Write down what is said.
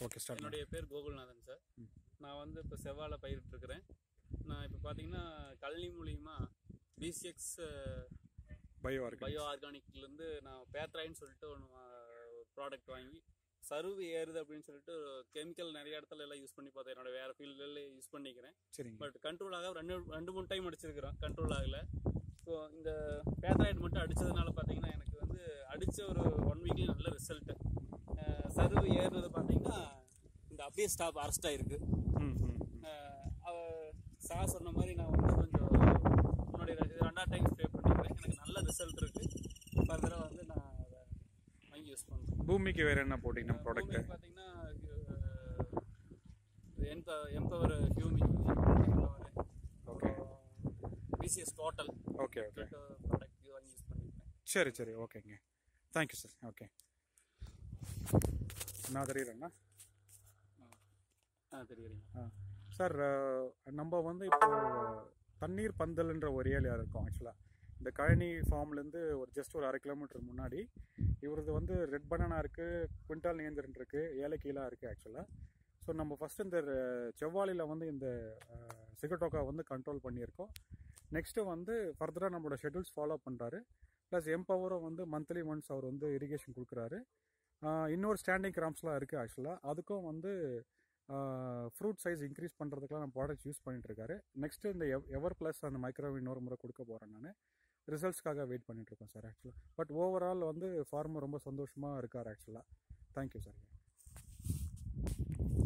Okay sir. என்னுடைய பேர் கோகுல்நாதன் sir. நான் வந்து இப்போ செவ்வாழை பயிரிட்டுருக்கிறேன். நான் இப்போ பார்த்தீங்கன்னா கழனி மூலியமா பிசிஎக்ஸ் பயோ ஆர்கானிக்லேருந்து நான் பேத்ராயின்னு சொல்லிட்டு ஒன்று ப்ராடக்ட் வாங்கி சருவு ஏறுது அப்படின்னு சொல்லிட்டு கெமிக்கல் நிறைய இடத்துல எல்லாம் யூஸ் பண்ணி பார்த்தேன். என்னோட வேறு ஃபீல்டில் யூஸ் பண்ணிக்கிறேன். பட் கண்ட்ரோல் ஆக ரெண்டு மூணு டைம் அடிச்சிருக்கிறோம், கண்ட்ரோல் ஆகலை. ஸோ இந்த பேத்ராய்டு மட்டும் அடித்ததுனால பார்த்தீங்கன்னா எனக்கு வந்து அடித்த ஒரு 1 வீக்லேயே நல்ல ரிசல்ட்டு. சருவு ஏறுறது பார்த்தீங்கன்னா இந்த அப்படியே ஸ்டாப் அரெஸ்ட் ஆகிருக்கு. சார் சொன்ன மாதிரி நான் வந்து கொஞ்சம் முன்னாடி 2ஆவது டைம் ஸ்ப்ரே பண்ணிக்கிறேன். எனக்கு நல்ல ரிசல்ட் இருக்குது. ஃபர்தராக வந்து நான் அதை வாங்கி யூஸ் பண்ணுறேன். பூமிக்கு வேறு என்ன போட்டிங்க நம்ம ப்ராடக்ட் பார்த்தீங்கன்னா எம்பவர் ஹியூமிங், okay, PCS total, okay okay product வாங்கி யூஸ் பண்ணிக்கிறேன். சரி சரி, ஓகேங்க. Thank you sir. ஓகே, நான் தெரியுறேண்ணா. தெரியுறீங்க சார். நம்ம வந்து இப்போ தண்ணீர் பந்தல்ன்ற ஒரு ஏரியா இருக்கும். ஆக்சுவலாக இந்த கழனி ஃபார்ம்லேருந்து ஜஸ்ட் ஒரு 1/2 கிலோமீட்டர் முன்னாடி இவரது வந்து ரெட் பனானா இருக்குது, குவிண்டால் நேந்திரன் இருக்குது, ஏலக்கீழாக இருக்குது ஆக்சுவலாக. ஸோ நம்ம ஃபஸ்ட்டு இந்த செவ்வாழையில் வந்து இந்த சிகட்டோக்கா வந்து கண்ட்ரோல் பண்ணியிருக்கோம். நெக்ஸ்ட்டு வந்து ஃபர்தராக நம்மளோட ஷெட்யூல்ஸ் ஃபாலோ பண்ணுறாரு. ப்ளஸ் எம்பவரும் வந்து மந்த்லி ஒன்ஸ் அவர் வந்து இரிகேஷன் கொடுக்குறாரு. இன்னொரு ஸ்டாண்டிங் கிராம்ஸ்லாம் இருக்குது ஆக்சுவலாக. அதுக்கும் வந்து ஃப்ரூட் சைஸ் இன்க்ரீஸ் பண்ணுறதுக்குலாம் நம்ம ப்ராடக்ட்ஸ் யூஸ் பண்ணிட்டுருக்காரு. நெக்ஸ்ட்டு இந்த எவர் ப்ளஸ் அந்த மைக்ரோவேவ் இன்னொரு முறை கொடுக்க போகிறேன். நான் ரிசல்ட்ஸ்க்காக வெயிட் பண்ணிட்டுருக்கேன் சார் ஆக்சுவலாக. பட் ஓவரால் வந்து ஃபார்மர் ரொம்ப சந்தோஷமாக இருக்கார் ஆக்சுவலாக. Thank you sir.